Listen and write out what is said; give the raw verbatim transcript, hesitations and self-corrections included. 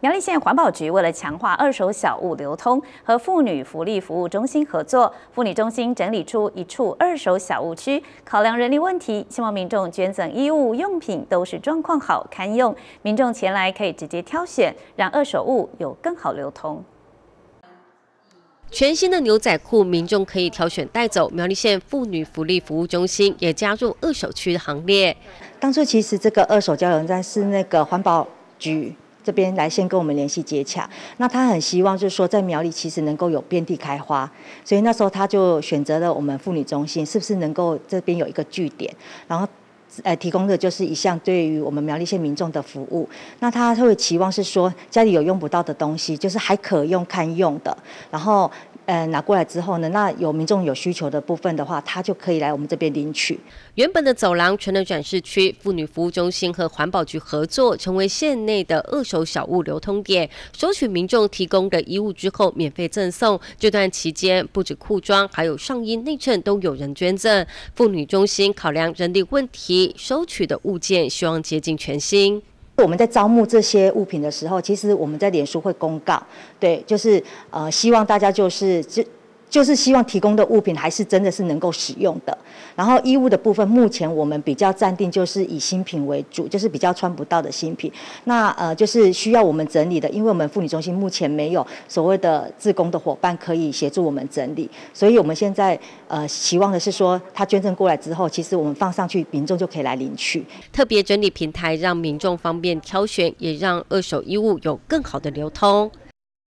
苗栗县环保局为了强化二手小物流通，和妇女福利服务中心合作，妇女中心整理出一处二手小物区。考量人力问题，希望民众捐赠衣物用品都是状况好、堪用，民众前来可以直接挑选，让二手物有更好流通。 全新的牛仔裤，民众可以挑选带走。苗栗县妇女福利服务中心也加入二手区的行列。 当初其实这个二手交流站是那个环保局这边来先跟我们联系接洽，那他很希望就是说在苗栗其实能够有遍地开花，所以那时候他就选择了我们妇女中心，是不是能够这边有一个据点，然后。 呃，提供的就是一项对于我们苗栗县民众的服务。那他会期望是说，家里有用不到的东西，就是还可用、堪用的，然后呃拿过来之后呢，那有民众有需求的部分的话，他就可以来我们这边领取。 原本的走廊成了展示区，妇女服务中心和环保局合作，成为县内的二手小物流通点，收取民众提供的衣物之后免费赠送。这段期间，不止裤装，还有上衣、内衬都有人捐赠。妇女中心考量人力问题。 收取的物件希望接近全新。 我们在招募这些物品的时候，其实我们在脸书会公告，对，就是呃，希望大家就是就。 就是希望提供的物品还是真的是能够使用的。然后衣物的部分，目前我们比较暂定就是以新品为主，就是比较穿不到的新品。那呃，就是需要我们整理的，因为我们妇女中心目前没有所谓的志工的伙伴可以协助我们整理，所以我们现在呃期望的是说，他捐赠过来之后，其实我们放上去，民众就可以来领取。 特别整理平台让民众方便挑选，也让二手衣物有更好的流通。